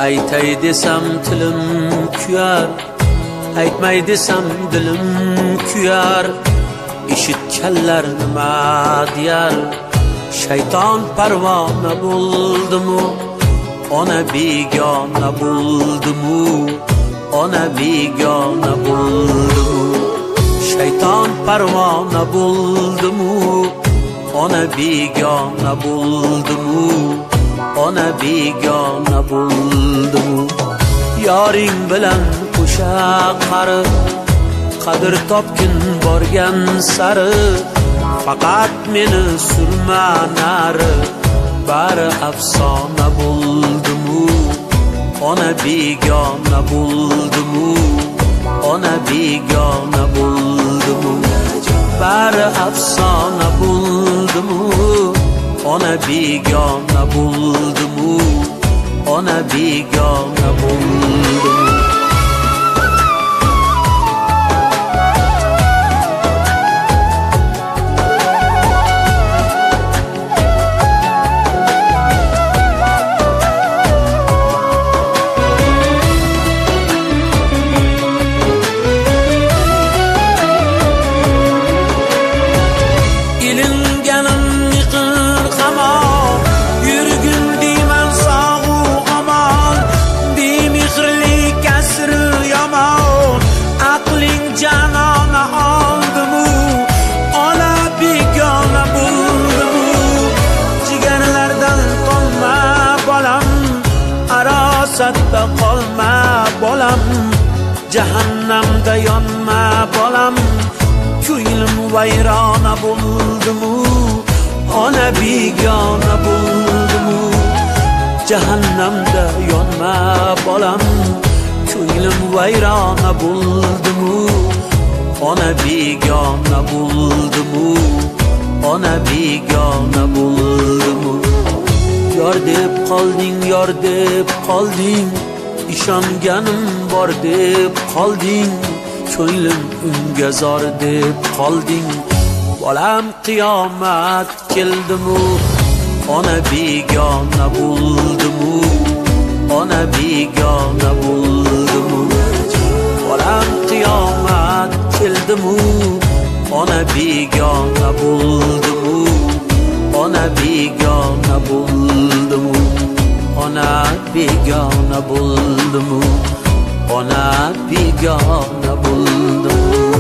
Aytay desam tilim kuyar, aytmay desam dilim kuyar. Eshitganlar nima deyar? Shayton parvona bo'ldimu, ona begona bo'ldimu, ona begona bo'ldimu. Shayton parvona bo'ldimu, ona begona bo'ldimu, ona begona bo'ldimu. Yoring bilan qo'sha qarib, qadr topkin borgan sari, faqat meni surma nari, bari afsona bo'ldimu, ona begona bo'ldimu, ona begona bo'ldimu. Bari afsona bo'ldimu, ona begona bo'ldimu, ona begona bo'ldimu. Arosatda qolma bolam, jahannamda yonma bolam. Ko'nglim vayrona bo'ldimu, ona begona bo'ldimu. Jahannamda yonma bolam, ko'nglim vayrona bo'ldimu, ona begona bo'ldimu, ona begona bo'ldimu. Yor deb qolding, yor deb qolding, ishonganim bor deb qolding, ko'nglim unga zor deb qolding. Bolam qiyomat keldimu, ona begona bo'ldimu, ona begona bo'ldimu. Bolam qiyomat keldimu, ona begona bo'ldimu, ona begona bo'ldimu, ona begona bo'ldimu, ona begona bo'ldimu.